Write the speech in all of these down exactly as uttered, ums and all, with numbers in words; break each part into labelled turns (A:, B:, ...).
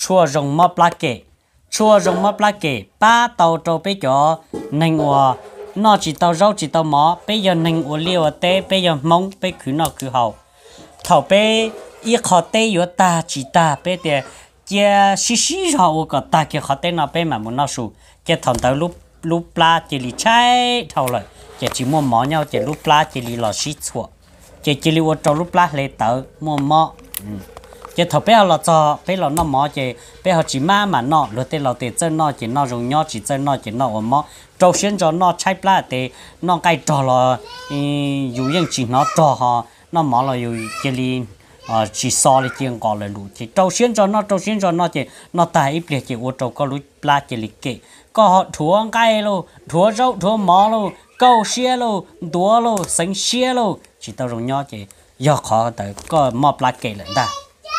A: chua rồng mò plá kệ chua rồng mò plá kệ ba tàu trâu bé cho nành ua nó chỉ tàu rau chỉ tàu mỏ bây giờ nành ua liều tê bây giờ mông bây cứ nó cứ hậu thầu bé ít khó tê yếu ta chỉ ta bé thì kia xí xí rồi có ta kia khó tê nó bé mà muốn nó sụ kia thằng tàu lúc lúc plá chỉ li trái thầu rồi chỉ chỉ mua mỏ nhau chỉ lúc plá chỉ li lò xí chua chỉ chỉ li ua trâu lúc plá lấy tàu mua mỏ chỉ thầu bé là cho bé là nó mỏ chỉ bé họ chỉ má mà nó rồi tên là tên chân nó chỉ nó dùng nhau chỉ chân nó chỉ nó ở mỏ trâu xuyên cho nó trái plá thì nó cái trò là dù những chỉ nó trò họ nó mỏ là dù chỉ li chỉ so là chuyện gọi là lũ chỉ trâu xuyên cho nó trâu xuyên cho nó chỉ nó tại ít liệt chỉ ô trâu có lũ plá chỉ li kệ có họ thua cái luôn thua rau thua mỏ luôn câu xe luôn đũa luôn sánh xe luôn chỉ tao dùng nhau chỉ do khó tới có mỏ plá kệ lại ta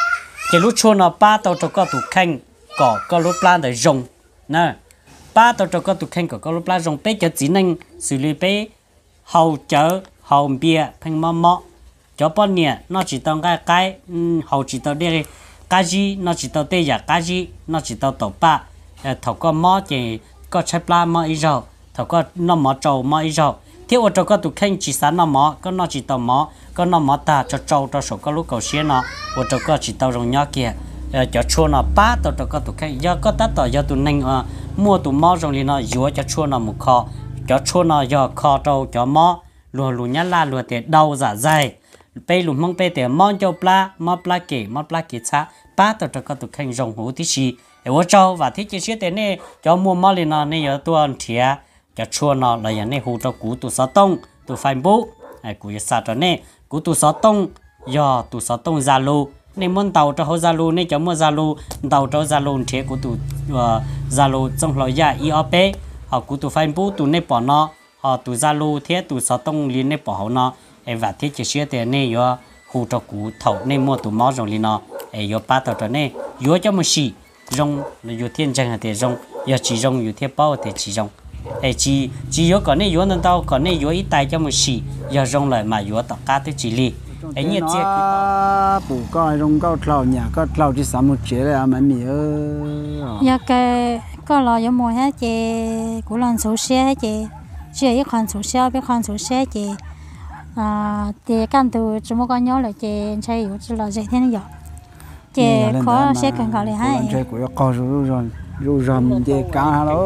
A: chỉ lúc chua nó ba tàu cho có tụ khanh có có lúc plan để dùng nè ba tàu cho có tụ khanh có có lúc plan dùng bé cho chỉ nên xử lý bé hậu chở hậu bia thành mò mò cho bọn nhẹ nó chỉ tao cái cái hậu chỉ tao đây cái gì nó chỉ tao tê giả cái gì nó chỉ tao tàu ba thầu có mò chỉ có trái plan mò ít rồi thầu có nó mò trâu mò ít rồi thiếu ở trong có tụ khanh chỉ sáng nó mò có nó chỉ tao mò có nó mò ta cho trâu cho số có lúc cầu xe nó ở trong có chỉ tao dùng nhau kia cho chua nó ba tao trong có tụ khanh do có tát tao do tụ ninh mua tụ mò dùng thì nó dúa cho chua nó một kho cho chua nó do kho trâu cho mò lùa lùa nhá la lùa để đau dạ dày bây lùa mong bây để mò cho pla mò pla kể mò pla kể cha ba tao trong có tụ khanh dùng hú tí xì ở trâu và thiết chế thế này cho mua mò thì nó này ở tuần thìa cho chua nó làอย่างนี้หูเจ้ากูตุสตงตุไฟบุไอ้กูจะสัตว์ตัวนี้กูตุสตงย่อตุสตงซาลูในมันเต่าเจ้าเขาซาลูนี่จะมั่วซาลูเต่าเจ้าซาลูเทกูตุซาลูจงหล่อยาอีอเป้họกูตุไฟบุตุในปอเนาะhọตุซาลูเทตุสตงลีในปอเขาเนาะไอ้ว่าที่จะเชื่อแต่เนี่ยย่อหูเจ้ากูเท่าในมั่วตุมอจงลีเนาะไอ้ย่อป้าตัวตัวนี้ย่อจะมั่วสีจงอยู่เทียนจังหะแต่จงย่อจีจงอยู่เทียเป้าแต่จีจงไอ้จีจีyếu còn này yếu nên tao còn này yếu ít tay cho một xì giờ rong lại mà yếu tất cả tới chỉ liไอ้เนี่ยเจ๊คือ
B: ปู่ก็รองก็เล่าเนี่ยก็เล่าที่สามมุดเจ๋เลยอ่ะมันมีเออ
C: อยากแกก็รออยู่หมดฮะเจ๊กูลองสูเสียเจ๊เจ๊อีกคนสูเสียไปคนสูเสียเจ๊อ่าเจ๊กันตัวจะมั่วกันย้อนเลยเจ๊ใช่อยู่จะรอเจ๊ที่นี่หยอกเจ๊ขอเสียกันก่อนเลยให้
B: เจ๊กูก็รู้รู้รู้รำเจ๊กาฮัลโหล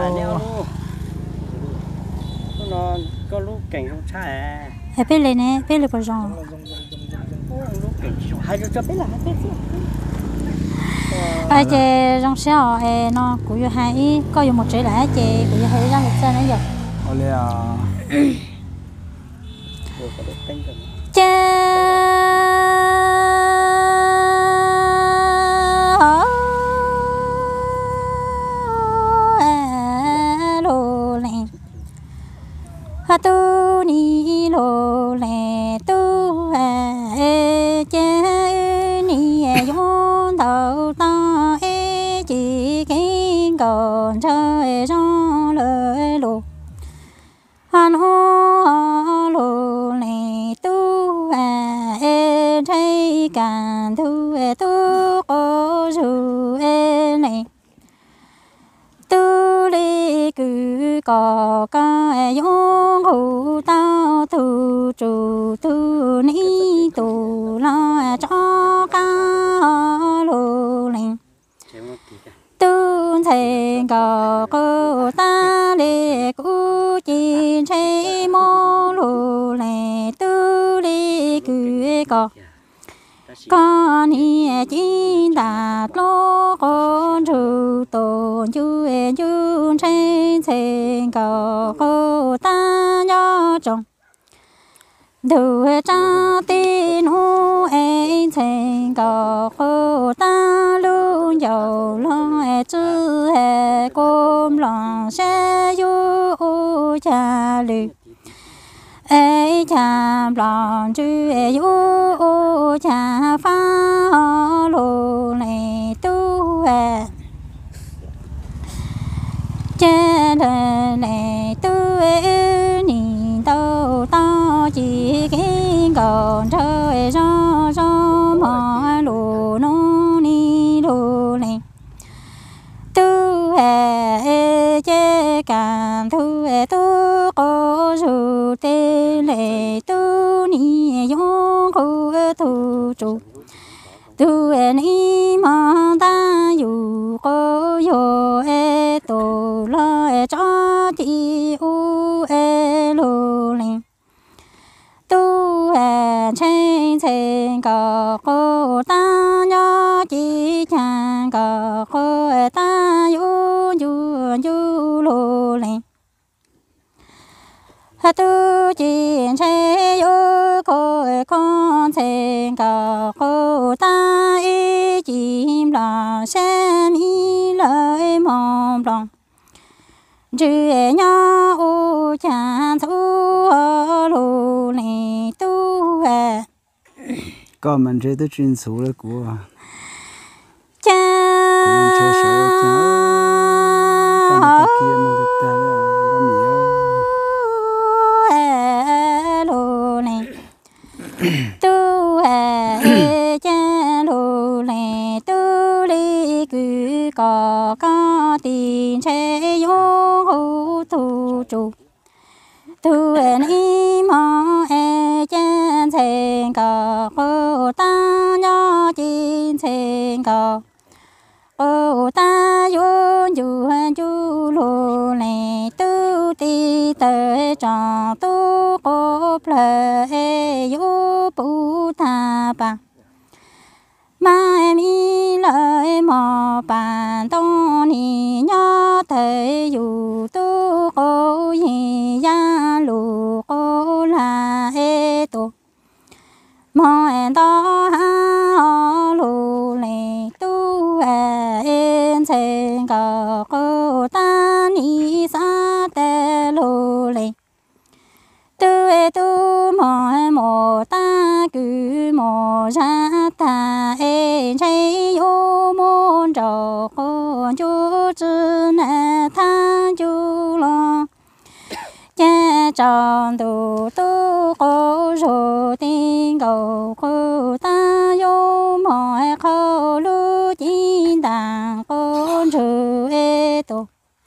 A: nó có lúc cảnh không cha
C: à biết lên nè biết lên bao giờ
A: hai đứa cho biết là hai biết
C: ai chơi trong xe à nó cũng hay có dùng một chữ lại chơi cũng hay ra một xe nữa rồi
B: ôi à
C: chơi tu ni lo le tu e che ni e yon tao ta e chỉ kinh còn chơi trong lời lo han ho lo le tu e thấy càng tu e tu có dù e này tu li cứ có cái yong hữu tao tu tru tu ni tu la cho ca lô linh tu thành có cô ta li cu chi chơi mô lô lệ tu li cứ có con hi chín ta lô con tru tôn chu e chu trên trên cầu cô ta nhớ trong đủ cha tin hu e trên cầu cô ta luôn giàu lo e chữ e côm lòng sẽ yu cha lư ê cha lòng chữ e yu cha pha lô này tu e cha đời này tu e nhìn tao tao chỉ kinh còn trời cho cho mọi lô nô ni lô này càng thu tu có dù tê lệ tu ni yong khu tu trụ tu ni ma ta yu có yo e tu lo e cho ti u e lu linh tu e chen chen có cô ta nhớ chỉ chẳng có cô ta yu yu yu lu linh tu chỉ chen yu cô con chen có cô ta ý chim là xem ý lời mong lòng chữ nhớ u chan thu lu linh tu e
B: có mình chơi tới chuyên số đấy của
C: cha
B: mình chơi số cha cái này kia mà thực ta là có mía
C: e lu linh tu e cha lu linh tu li cứ có có tin che yo hu tu trụ tu e ni mo e chen chen có cô ta nhớ chín chen có cô ta yu yu yu lu ne tu ti te cho tu cô ple e yu pu ta pa mai mi lời mò bàn tông ni nhớ thấy yu tu cô yi ya lu cô la e tu mò en to ha lu le tu en chen có cô ta ni sa te lu le tu e tu mò mò ta cứ mò ra ta e chơi yo môn trò cô chú chữ nè tha chú lo cha tròn tu tu cô rồi tin cầu cô ta yo mò khâu lu chín đàn cô chữ e tu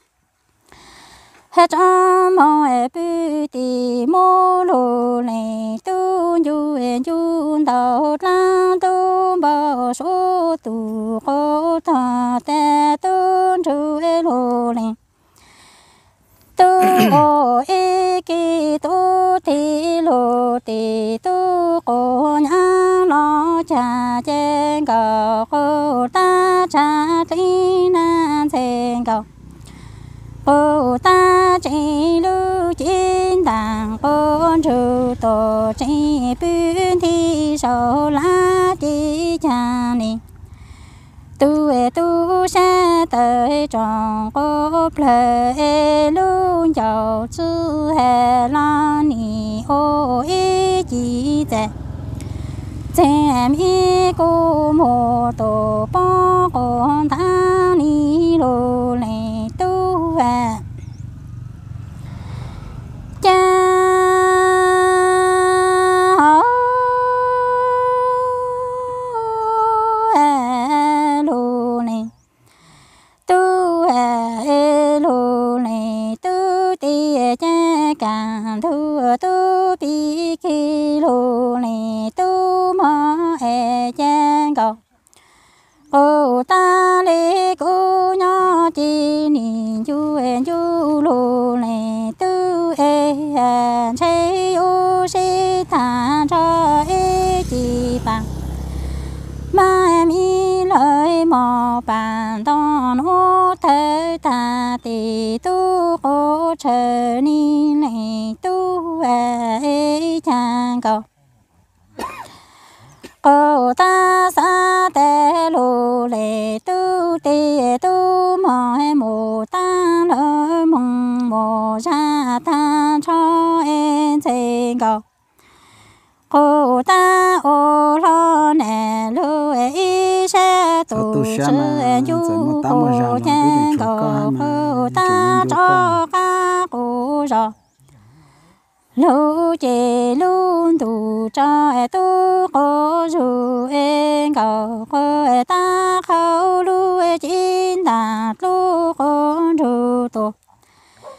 C: hết cho mọi bự tì mô lô này tu du en du đầu la tu bao số tu cô ta te tu chu e lô này tu ô e ki tu ti lô ti tu cô nhá lo cha chen cầu cô ta cha ti nan chen cầu cô ta chỉ lưu chín đàn con trừ tổ chỉ biến thi sầu lá chỉ cha ni tu e tu sẽ tới tròn cô ple luôn giàu chữ hè la ni ô ý chỉ thế xem ý cô một tổ bó con ta ni lô này tu à cha lô này tu à lô này tu ti cha càng thu tu bi ki lô này tu mơ e cha cầu cô ta lê cô nhỏ chi ni chu en chu lô này tu e che u si ta cho e chi bằng mai mi lời mò bàn đón ô thế ta ti tu cô chờ ni này tu e chàng cầu cô ta sa te lô lệ tu ti tu mò mồ ta lỡ mong mồ ra ta cho em chàng cầu cô ta ô lo nè lô e sẽ tu sư du cô chàng cầu cô ta cho ca cô rồi lô chê luôn tu cho e tu cô dù em cầu cô e ta khâu lu e chín đạt lu cô dù tu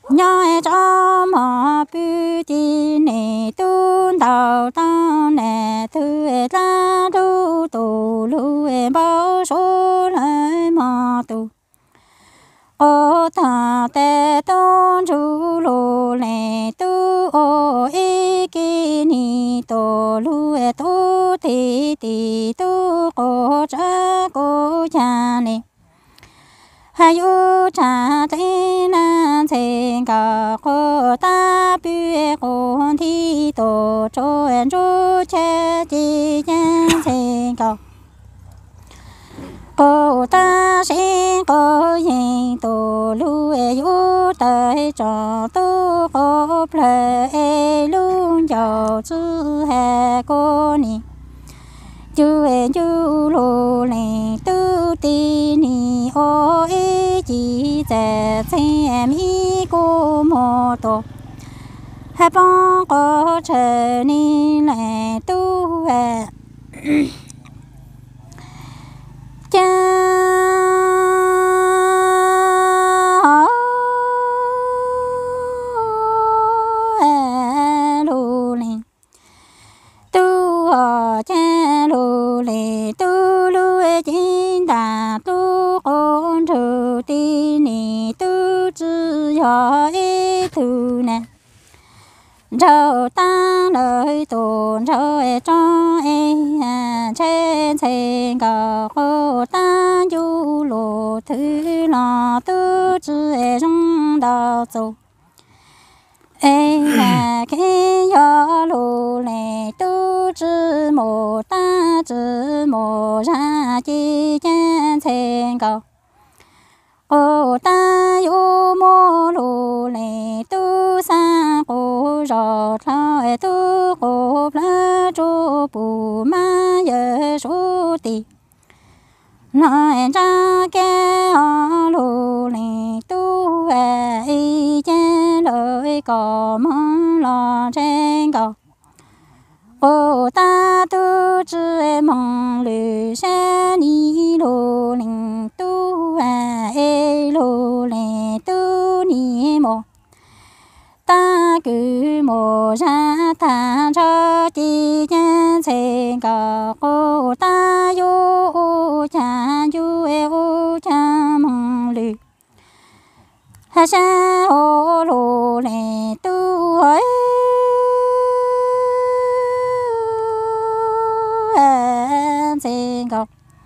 C: nhoi cho mà bự đi nè tuôn đào tao nè thứ ta tu tu lu bao số lại mà tu ô ta te tôn chú lu nè tu ô ý kỳ ni tu lu tu ti ti tu cô cha cô cha nè hay u cha thế na thế cả cô ta biết cô thi tổ cho em cho che chi chân thế cả cô ta sẽ có gì tổ lu u tới cho tu cô plei luôn giàu chữ hè cô nè chú em chú lô lệ tu ti ni ô ý chỉ để xem ý cô mô tô hai bóng có trở ni lệ tu về cha lô lệ tu ở cha lô lệ tu lu chính đà tu con trừ ti ni tu chữ yo ý tu nè rau ta lời tồn rau cho e trên trên cả cô ta du lộ thứ lo tu chữ trong đạo châu ê là cái gió lù lệ tu chữ mồ ta chữ mồ ra chi chân trên cầu cô ta yêu mô lù lệ tu sa cô rõ lại tu cô la chu bù ma ye su ti lại ra cái lù lệ tu về chân lời có mong lo trên cầu cô ta tu chữ mong lư sẽ đi lù linh tu về lù lệ tu ni mô ta cứ mô ra ta cho chi chân trên cầu cô ta yêu cha yêu cha mong lư ha sa ô lù lệ tu ấy trên cầu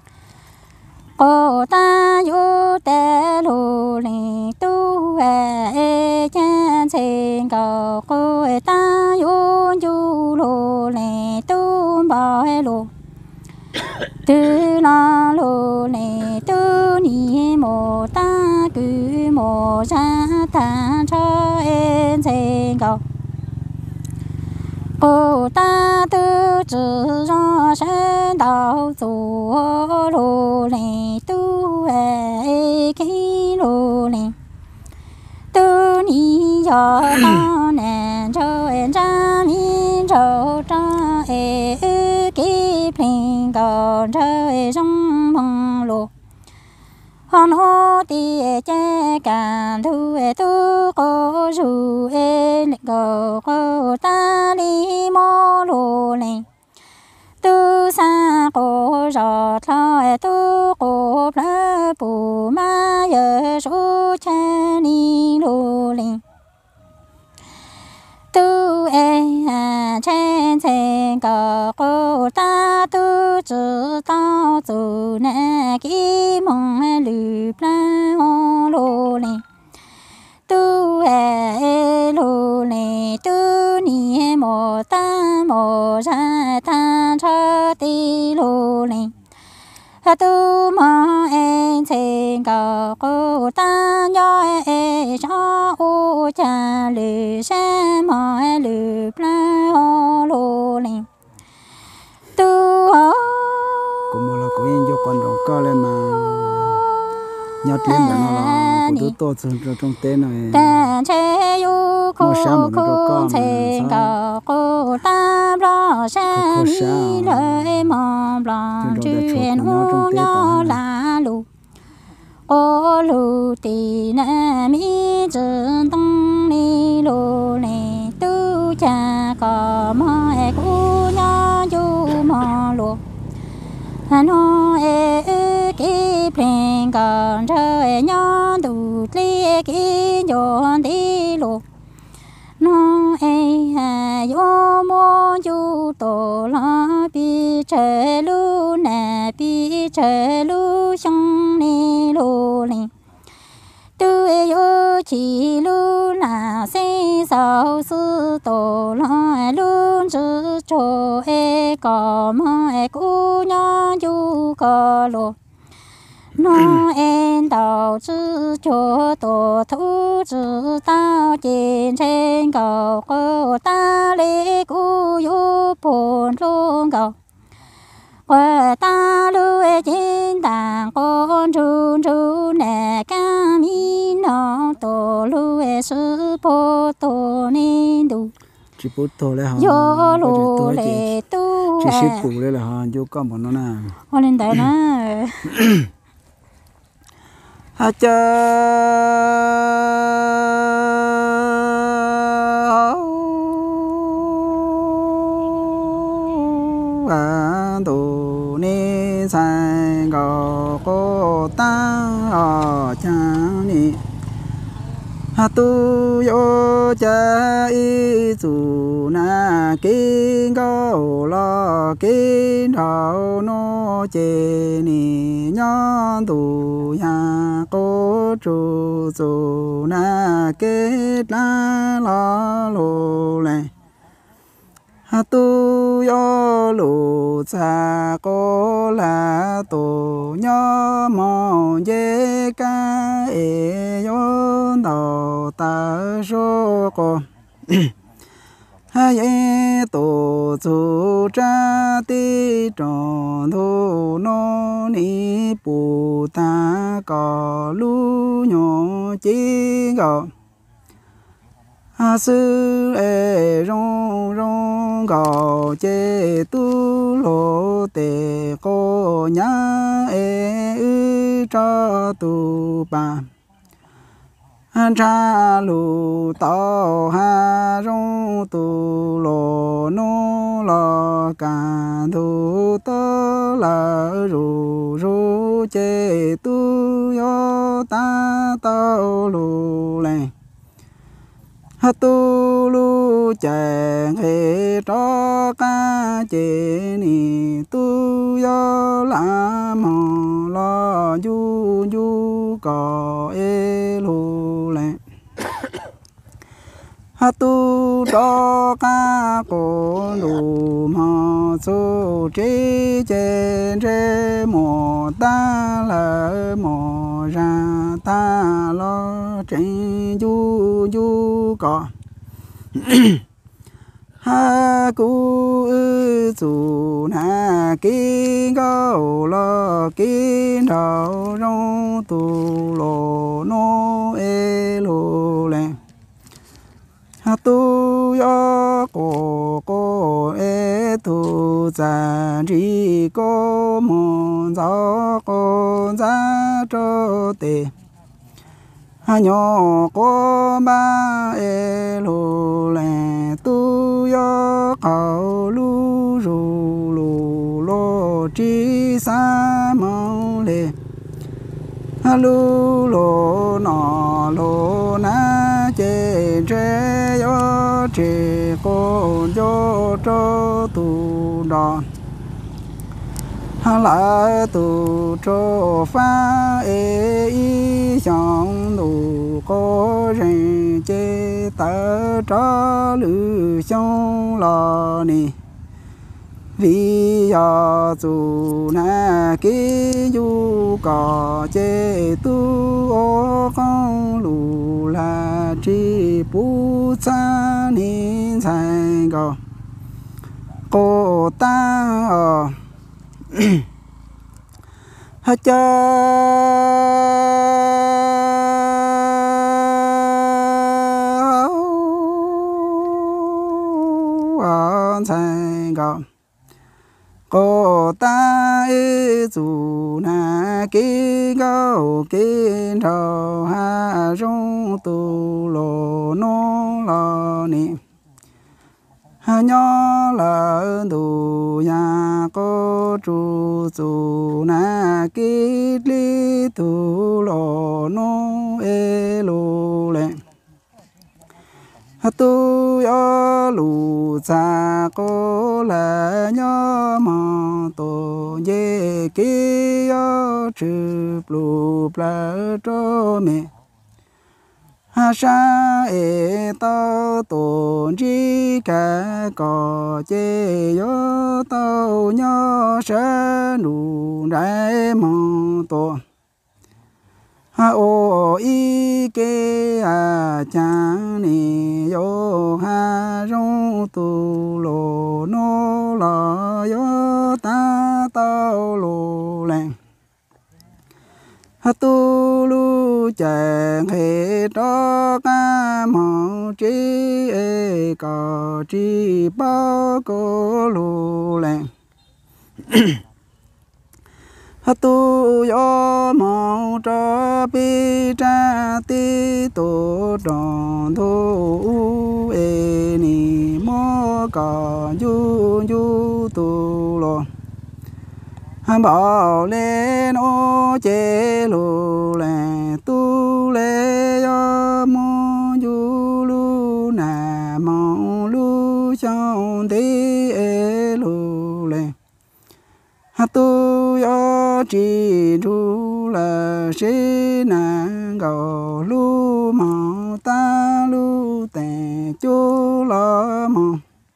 C: cô ta yêu te lù lệ tu về chân trên cầu cô ta yêu du lù lệ tu bao lù tu la lù lệ tu ni mô ta cứ mô ra ta cho em trên cầu cô ta tu chữ ra sen đạo chủ lù lệ tu về cái lù lệ tu ni cho ta nè cho em ra mi cho cha e cái phình cầu cho em trong mong lù hòn hô ti che cả thu e tu cô ru e go cô ta đi mô lù lệ tu sa cô rõ thọ e tu cô phá bù ma ye su cha ni lù lệ tu e trên trên có cô ta tu chữ tao chữ nè kí mong lù pla ô lù lệ tu e lù lệ tu ni mô ta mô ra ta cho ti lù lệ tu mô en trên có cô ta nhớ e cho u cha lù sa mô lù pla ô lù lệ tu
B: cô mua là cô yên cho con rồng co lên mà nhớ tiếng là nó là cô tu to trong trong tên này
C: ta che yu cô cô che cả cô ta lo sa ni lời mong lo chuyện u nhỏ là lù ô lù tì na mi chân tông có mà e cú nhá chú mà lúa nó e kí phen còn trời nhá đủ li kí nhon đi lúa nó e yo mo chú tổ la bi trời lu nè bi trời lu xong ni lu li tu yo chỉ lu là xây sao sư tổ la luôn chữ cho e có mà e cú nhá chú có lo nó em tàu chữ cho tổ thu chữ tao trên trên cầu cô ta lấy cú yo buồn luôn cầu qua ta lưu trên tảng con chun chun nè cam mi nó tổ lưu sư po tổ nên đủ
B: chỉ bút thôi là họ
C: yo lu le tu
B: chỉ ship cũ đấy là họ vô con bọn nó nè
C: họ lên đấy nè
B: ha cha à tu ni sai go cô ta ở cha ni ha tu yo cha y tu na kinh go lo kinh thảo no chê ni nhon tu ya cô chu tu na kết la lo lo le ha tu yo lu cha cô la tu nhớ mong dê ca e yo đầu ta số cô hai e tổ chu cha ti tròn thu no ni pu ta có lu nhỏ chi gò a sư e rong rong gò chê tu lô tê cô nhá e ư cho tu ba han cha lu tao ha rong tu lô no lo ca tu tơ la ru ru chê tu yo ta tao lu lê ha tu lu chàng he cho ca chê ni tu yo la mò lo du du có e lu lệ ha tu cho ca cô lu mò su chi chê chê mò ta la mò ra ta lo trên du du có ha cu ư chu na kinh go lo kinh thảo rong tu lo no e lo le ha tu yo cô cô e tu za ri cô mon za cô za cho te ha nhỏ cô ba e lu lệ tu yo khẩu lu ru lu lo chi sa mong lệ ha lu lo nọ lo na chê chê yo chê cô yo cho tu đòn ha la tu cho pha e y xong đủ có rèn chê ta cho lư xong lo nì vì giờ tu na kí du có chê tu ô con lù la chi pu cha nín sai go cô ta ở ha cha an sai go cô ta e chu na ki go ki thâu ha rong tu lo no lo ni nhỏ là đủ nhà có chủ chủ na kít li tu lo no e lo lệ tu yo lu cha có là nhỏ mà tổ ye kia yo chụp lu pla cho mẹ ha sa e tao tổn chi cả cò chê yo tao nhỏ sa nụ đại mong tổ ha o i ke a chang ni yo ha rong tu lo no la yo ta tao lo leng ha tu lu chàng hệ đó ca mong chi e cò chi bao cô lu leng ha tu yo mong cho bi cha ti tu tròn thu e ni mo cò du du tu lo bảo lên ô chế lù lè tu lê yo mô du lu nà mong lu trong tí e lù lè ha tu yo chỉ du là sĩ nàng gò lu mong ta lu tè chú lo mong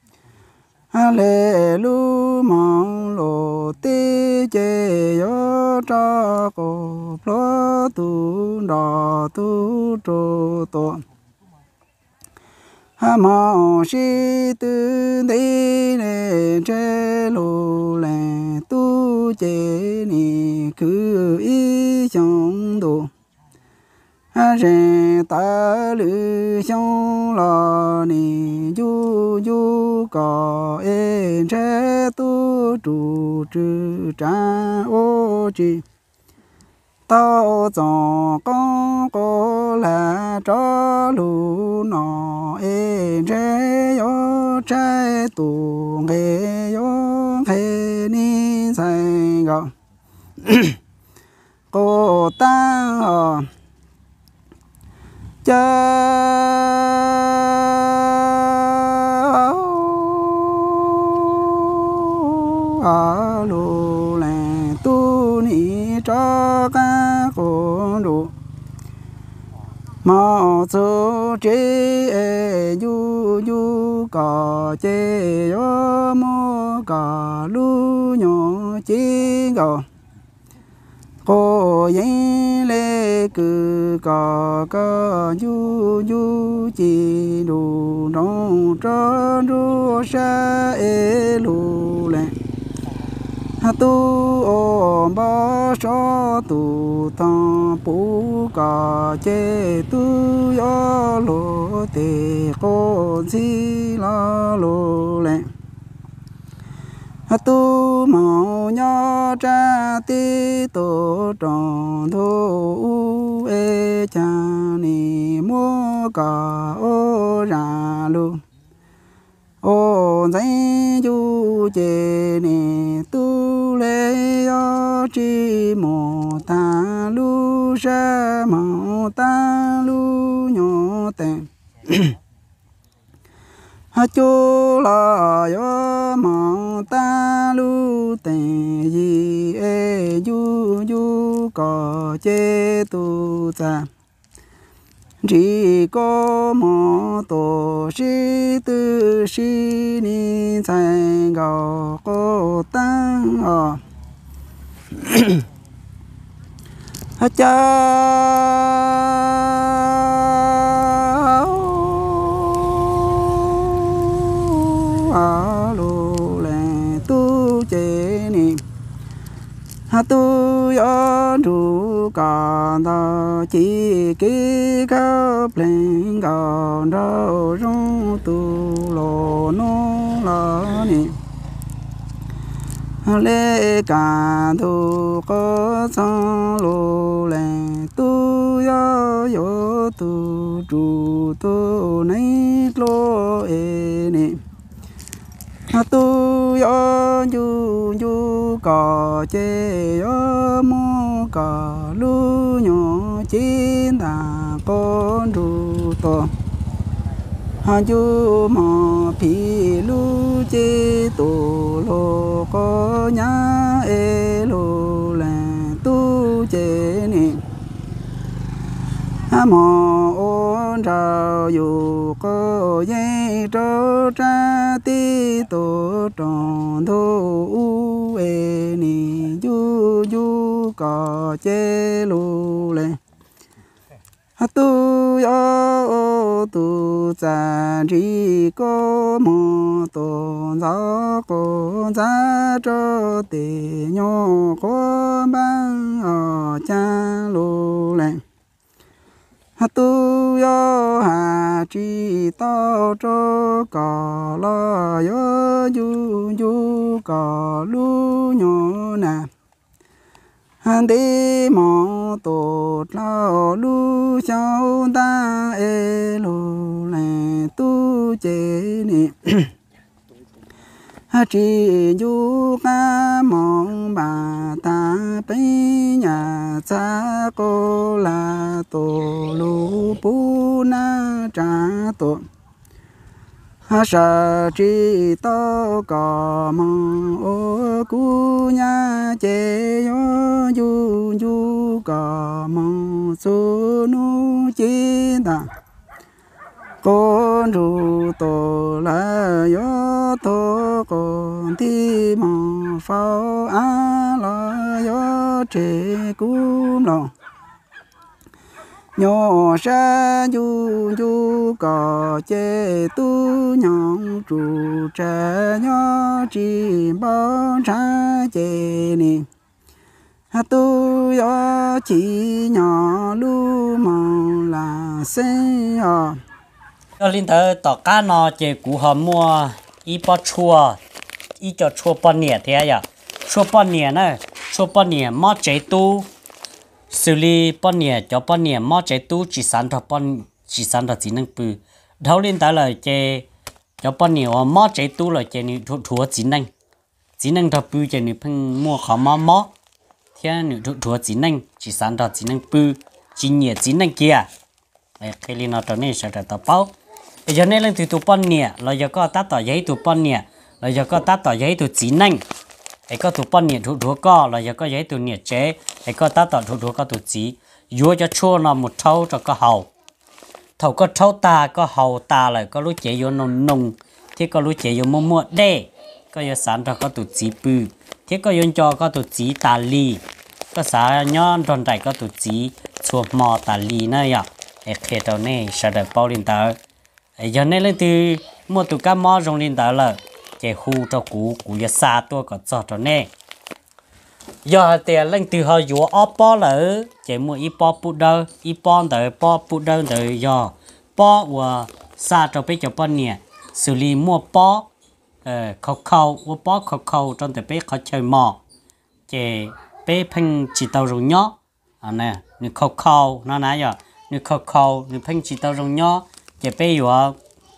B: Hallelujah mong lộ tí chê yo cho cô plô tu đỏ tu trô tô ha mong si tư tí nê chê lô lè tu chê ni cứ ý trong đồ ha rè ta lư trong lò ni du du có e che tu trụ trừ cha ô chi tao cho con cô là cho lù nọ e che yo che tu nghe yo he ni sai gạo cô ta ờ cha a lô lè tu ni cho ca cô đủ mà số chế e du du cò chế yo mô cò lu nhỏ chế gò cô yên lê cứ có có du du chỉ đủ đông cho du sa e lu lệ ha tu o ba so tu ta pu ca che tu yo lo te cô chi la lu lệ tu màu nhỏ cha ti tổ tròn thu e cha ni mua cả ô ra lu ô dây du chê ni tu lê yo chi mô ta lu sa mô ta lu nhỏ tên ha chú la yo mong ta lu tè gì e du du có chế tu cha chỉ có một tổ sĩ tư sĩ ni chạy gạo có tăng ở ha cha ha tu yo du ca da chi ki ka plen ga da rong tu lo no la ni lê ca tu có sang lo lê tu yo yo tu tu tu nei lo e ni tu yo du du cò chê yo mô cò lu nhỏ chín ta con ru to ha du mò phi lu chê tu lô có nhá e lô là tu chê nè ha mò ôn trào dù có dây trâu tra ti tổ tròn thô u e ni du du cò chê lu lê ha tu yo tu cha ri có mò tổ gió có giá cho tê nhỏ có băng ở cha lu lê ha tu yo ha chi to cho cò lo yo du du cò lu nhỏ nè han đi mò tổ lao lu cháu ta e lu lệ tu chế nè ha chi du ca mong bà ta bé nhà cha cô là tổ lu pu na cha tổ ha sa chi to cò mong ô cu nhà chế yo du du cò mong su nu chi ta con ru tổ là yo to con ti mong phao a la yo chế cúm lo nhỏ sa du du cò chê tu nhong trụ trẻ nhỏ chỉ bao cha chê nè ha tu yo chỉ nhỏ lu mong là xây à
A: cho linh tới tỏ cá nó chè củ họ mua y bó chua y cho chua bó nhẹ thế à chua bó nhẹ nè chua bó nhẹ mót chế tu xử lý bó nhẹ cho bó nhẹ mót chế tu chỉ sản ra bó chỉ sản ra chỉ năng bự đầu linh tới là chè cho bó nhẹ mót chế tu là chè nữ thua thua chỉ năng chỉ năng ra bự chè nữ phăng mua khó mót mót thế nữ thua thua chỉ năng chỉ sản ra chỉ năng bự chỉ nhẹ chỉ năng kia cái linh nó trở nên sẽ tao bao bây giờ nên lên từ tụ bón nhẹ là giờ có tát tỏ giấy tụ bón nhẹ là giờ có tát tỏ giấy tụ chỉ năng ấy có tụ bón nhẹ tụ thua có là giờ có giấy tụ nhẹ chế ấy có tát tỏ tụ thua có tụ chỉ vua cho chua nó một thau cho có hậu thầu có thau ta có hậu ta lại có lúa chế vô nồng nồng thế có lúa chế vô mua mua đê có giờ sản ra có tụ chỉ bự thế có yon cho có tụ chỉ tà lì có xã nhon tròn đại có tụ chỉ chua mò tà lì nữa ya ấy khi tao này sẽ được bao linh tao giờ này lên từ mua tụ cá mò rong linh tao là chế hu cho cú cú giờ xa tôi có cho cho nè giờ tiền lên từ họ dùa ốp bó lỡ chế mua ít bó bút đâu ít bó đợi bó bút đâu đợi giờ bó và xa cho bé cho bó nè xử lý mua bó ờ khâu khâu và bó khâu khâu trong để bé khó chơi mò chế bé phanh chỉ tàu rồi nhó à nè như khâu khâu nó nãy giờ như khâu khâu như phanh chỉ tàu rồi nhó chế bé vừa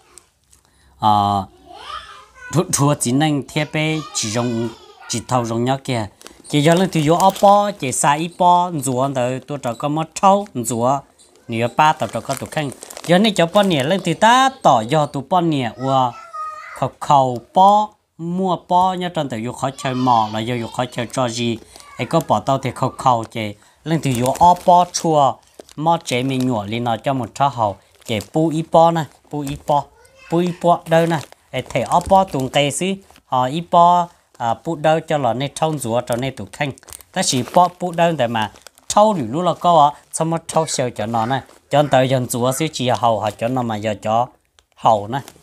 A: à thua thua chỉ năng thiết bé chỉ dùng chỉ tàu rồi nhó kìa chỉ giờ lên thì vô ốp bó chỉ xài ít bó rùa tới tôi cho có mất trâu rùa nhiều ba tàu cho có tụ khăn giờ này cho bó nhẹ lên thì ta tỏ do tụ bó nhẹ và khâu khâu bó mua bó nhớ trong từ vô khó chơi mò là do vô khó chơi cho gì ấy có bỏ tàu thì khâu khâu chỉ lên thì vô ốp bó chua mò chế mình nhổ lên nó cho một trâu hậu chỉ pu ít bó này pu ít bó pu ít bó đâu nè ấy thể ốp bó tuồng cây xí họ ít bó à bút đâu cho là nên trâu rùa cho nên tụ khanh ta chỉ bỏ bút đâu để mà trâu thì lúc là có á xong mà trâu sờ cho nó này cho tới dần rùa xíu chỉ hầu hoặc cho nó mà giờ cho hầu này